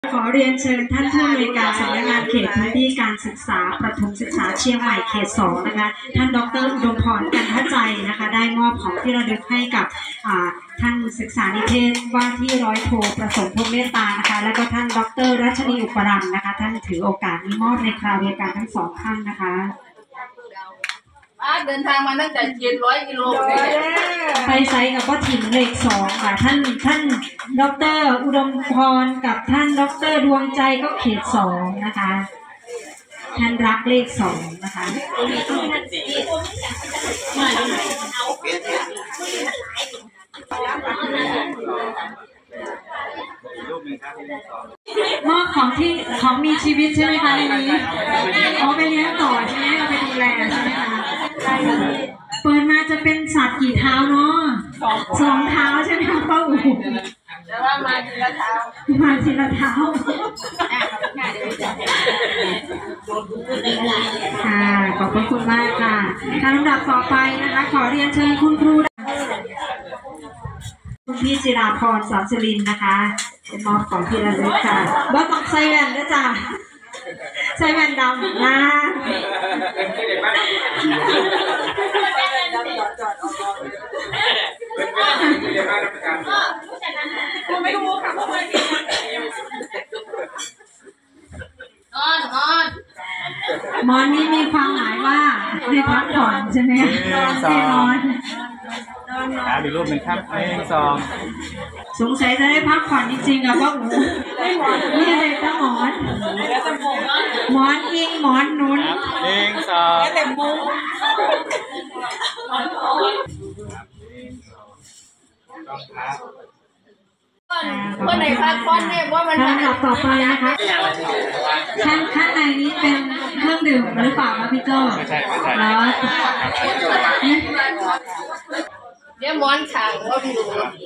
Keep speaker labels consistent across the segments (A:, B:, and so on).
A: ขอเรียนเชิญท่านผู้อำนวยการสำนักงานเขตพื้นที่การศึกษาประถมศึกษาเชียงใหม่เขต2นะคะท่านดร.อุดมพรกันทใจนะคะได้มอบของที่ระลึกให้กับท่านศึกษานิเทศว่าที่ร้อยโทประสงค์พรหมเมตตานะคะแล้วก็ท่านดร.รัชนีอุปรัมณ์นะคะท่านถือโอกาสนี้มอบในคราวเดียวกันทั้งสองท่านนะคะ
B: เดินทางมาตั้งแต่700 กิโล
A: ไปไซกับว่าถิ่นเลข2ค่ะท่านดร.อุดมพรกับท่านดร.ดวงใจก็เขต2นะคะท่านรักเลข2นะคะมอบของมีชีวิตใช่ไหมคะในนี้เอาไปเลี้ยงต่อใช่ไหมเอาไปดูแลใช่ไหมคะเปิดมาจะเป็นสัตว์กี่เท้าเนาะ2 เท้าใช่ไหมคะป้าอู๋
B: แต่ว่ามาทีละเท้า
A: ค่ะขอบพระคุณมากค่ะลำดับต่อไปนะคะขอเรียนเชิญคุณครูคุณพี่จิราพรสอนศิรินนะคะเป็นมอบของที่ระลึกค่ะว่าต้องใส่แว่นด้วยจ้ะใส่แว่นดำนะ
B: ไม่รู้ค่ะ
A: มอนนี่มีความหมายว่าให้พักผ่อนใช่ไหมให้นอน
C: อีกรูปหนึ่งครับ1 2
A: สงสัยจะได้พักผ่อนจริงๆอ่ะว่านี่อะไรตั้งหมอนอิงหมอนนุ้น
C: 1 2
B: แต่มุ้งคนไหนพักผ่อนเนี่ยว่ามัน
A: ลำดับต่อไปนะคะข้างในนี้เป็นเครื่องดื่มหรือเปล่าคะพี่โจ้แล้ว
B: เดี๋ยวม้อนขางว่าพี่ดู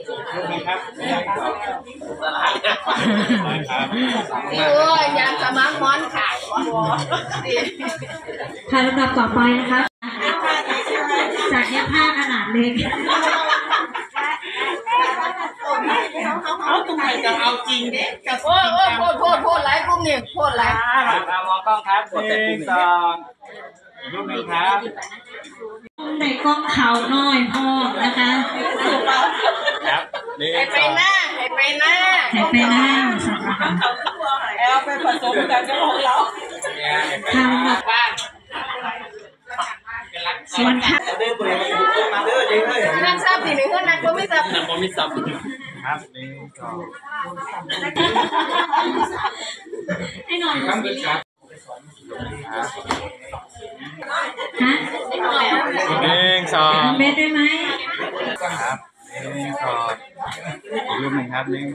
B: โอ้ยอยากจะมาม้อนขาง
A: ค่ะลำดับต่อไปนะคะจากเย็บผ้าขนาดเล็ก
B: เอาตรงไหนจะเอาจริงเด็กกับโทษหลายกลุ่มเนี่ยโทษหลาย
C: มองกล้องครับ1 2อีกรูปหนึ่งครับ
A: ในกล้องเขาน้อยพ่อนะคะ
C: ครับ
B: ให้ไปหน้า
A: เอา
B: ไปผสมกันกับของเรา
A: ทำแบบส่วนค่ะ
B: นั่งซับสิหนึ่งคนนั่งก็ไม่ซับ
C: ครับ
A: ให้หน่อย
C: ครับ
A: ฮะ
C: 1 2
A: เม็ดได้ไหม
C: ครับ1 2อีกรูปหนึ่งครับ1 2เ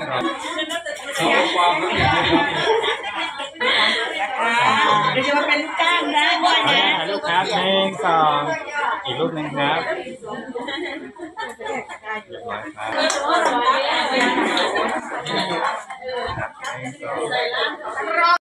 B: ดี๋ยวจะมาเป็นก้างได้ด้วยนะ
C: ลูกครับ1 2อีกรูปหนึ่งครับเรียบร้อยครับ